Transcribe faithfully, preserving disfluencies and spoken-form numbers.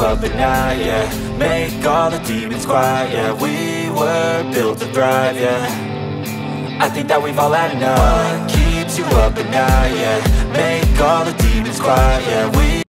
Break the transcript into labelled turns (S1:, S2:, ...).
S1: up at night, yeah. Make all the demons quiet, yeah. We were built to thrive, yeah. I think that we've all had enough. What keeps you up at night, yeah. Make all the demons quiet, yeah. We